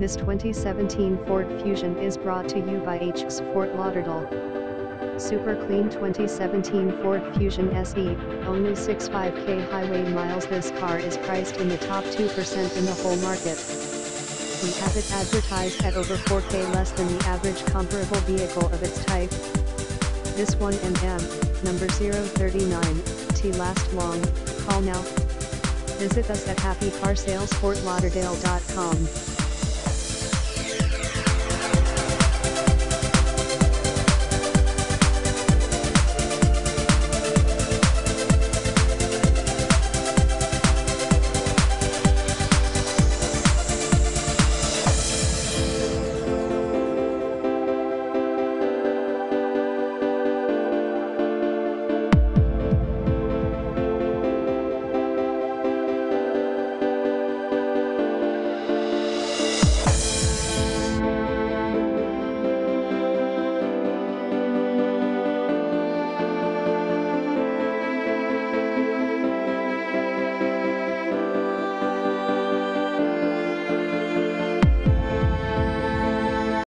This 2017 Ford Fusion is brought to you by HCSFortLauderdale. Super clean 2017 Ford Fusion SE, only 65k highway miles. This car is priced in the top 2% in the whole market. We have it advertised at over 4k less than the average comparable vehicle of its type. This 1MM, number 039, T last long. Call now. Visit us at HappyCarSalesFortLauderdale.com.